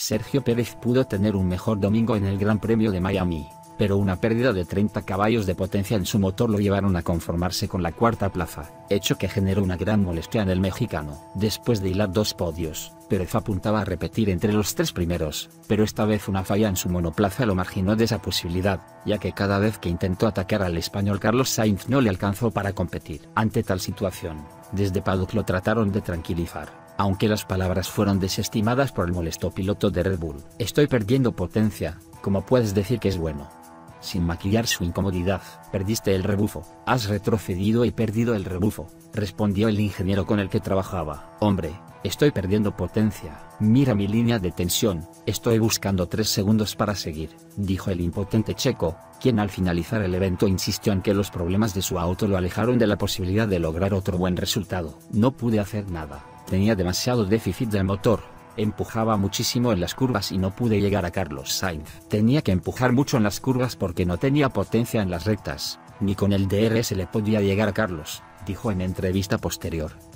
Sergio Pérez pudo tener un mejor domingo en el Gran Premio de Miami, pero una pérdida de 30 caballos de potencia en su motor lo llevaron a conformarse con la cuarta plaza, hecho que generó una gran molestia en el mexicano. Después de hilar 2 podios, Pérez apuntaba a repetir entre los 3 primeros, pero esta vez una falla en su monoplaza lo marginó de esa posibilidad, ya que cada vez que intentó atacar al español Carlos Sainz no le alcanzó para competir. Ante tal situación, desde paddock lo trataron de tranquilizar, aunque las palabras fueron desestimadas por el molesto piloto de Red Bull. Estoy perdiendo potencia, ¿cómo puedes decir que es bueno? Sin maquillar su incomodidad, perdiste el rebufo, has retrocedido y perdido el rebufo, respondió el ingeniero con el que trabajaba. Hombre, estoy perdiendo potencia, mira mi línea de tensión, estoy buscando 3 segundos para seguir, dijo el impotente checo, quien al finalizar el evento insistió en que los problemas de su auto lo alejaron de la posibilidad de lograr otro buen resultado. No pude hacer nada, tenía demasiado déficit del motor. Empujaba muchísimo en las curvas y no pude llegar a Carlos Sainz. Tenía que empujar mucho en las curvas porque no tenía potencia en las rectas, ni con el DRS le podía llegar a Carlos, dijo en entrevista posterior.